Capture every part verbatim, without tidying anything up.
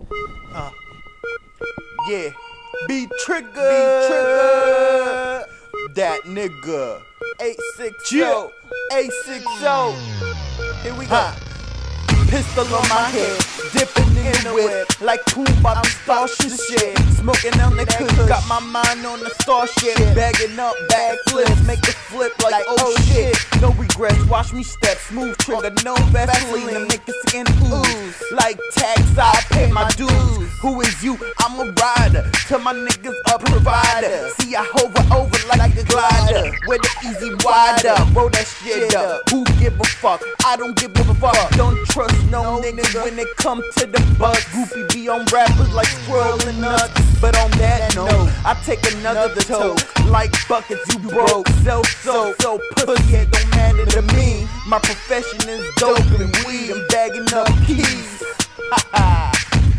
Uh. Yeah. Be trigger. Be trigger. That nigga. eight six zero. eight six zero. Here we go. Huh. Pistol on my head, dipping in the whip like Poom about to start shit. Smoking on the cook, got my mind on the starship. Bagging up bag flips, make it flip like oh shit. No regrets, watch me step, smooth trigger, no Vaseline to make it skin ooze. Like tax, I pay my dues. Who is you? I'm a rider. Tell my niggas a provider. See I hover over like a glider. With the easy wide up, roll that shit up. Who give a fuck? I don't give a fuck. Don't trust no niggas when it come to the buzz. Goofy be on rappers like scrolling nuts. But on that note, I take another toke. Like buckets you broke. So, so, so pussy it don't matter to me. My profession is dope and weed. I'm bagging up keys. Ha ha.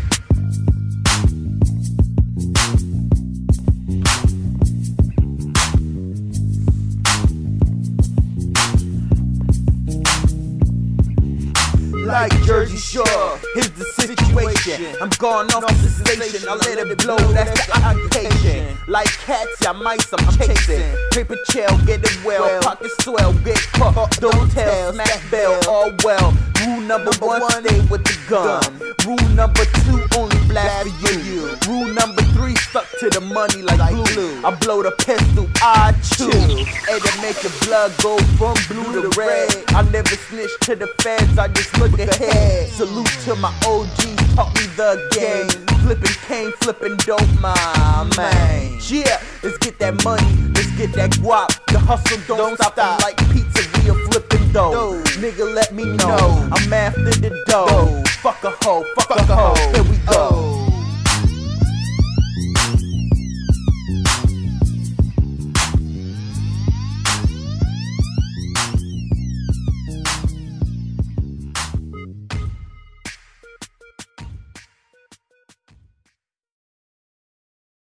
Like Jersey Shore, here's the situation. I'm going off the station, I let it blow, that's the occupation. Like cats, yeah, mice, I'm chasing. Paper trail, get it well, pocket swell, get caught, don't tell, smack bell, all well. Rule number one, stay with the gun. Rule number two, only blast for you. Rule number three, stuck to the money like glue. I blow the pistol, I chew. And it make the blood go from blue to red. I never snitch to the feds, I just look ahead. Salute to my O Gs, taught me the game. Flipping cane, flipping dope, my man. Yeah, let's get that money, let's get that guap. The hustle don't, don't stop, stop. Like pizzeria flipping dough. Nigga, let me know, I'm after the dough. Fuck a hoe, fuck a hoe.